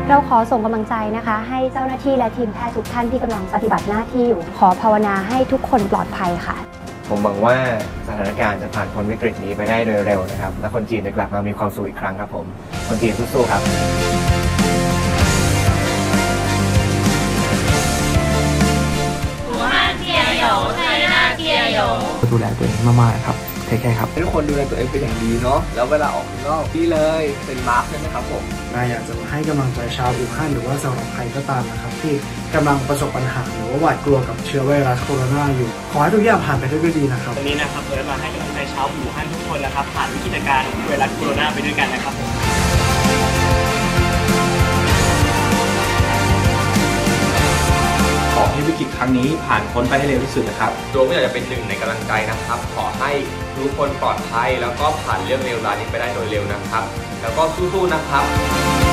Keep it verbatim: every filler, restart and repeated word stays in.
เราขอส่งกำลังใจนะคะให้เจ้าหน้าที่และทีมแพทย์ทุกท่านที่กำลังปฏิบัติหน้าที่อยู่ขอภาวนาให้ทุกคนปลอดภัยค่ะผมหวังว่าสถานการณ์จะผ่านพ้นวิกฤตนี้ไปได้โดยเร็วนะครับและคนจีนจะกลับมามีความสุขอีกครั้งครับผมคนจีนสู้ๆครับดูแลตัวเองมากๆครับเทคแคร์ครับทุกคนดูแลตัวเองเป็นอย่างดีเนาะแล้วเวลาออกข้างนอกนี่เลยเป็นมาร์คใช่ไหมครับผมนายอยากจะให้กำลังใจชาวอู่ฮั่นหรือว่าสำหรับใครก็ตามนะครับที่กำลังประสบปัญหาหรือว่าหวาดกลัวกับเชื้อไวรัสโคโรนาอยู่ขอให้ทุกอย่างผ่านไปด้วยดีนะครับวันนี้นะครับเรามาให้กำลังใจชาวอู่ฮั่นทุกคนนะครับผ่านวิกฤตการณ์ไวรัสโคโรนาไปด้วยกันนะครับขอให้วิกฤตครั้งนี้ผ่านพ้นไปให้เร็วที่สุดนะครับโดยไม่อยากจะเป็นหนึ่งในกำลังใจนะครับขอให้ทุกคนปลอดภัยแล้วก็ผ่านเรื่องเลวร้ายนี้ไปได้โดยเร็วนะครับแล้วก็สู้ๆนะครับ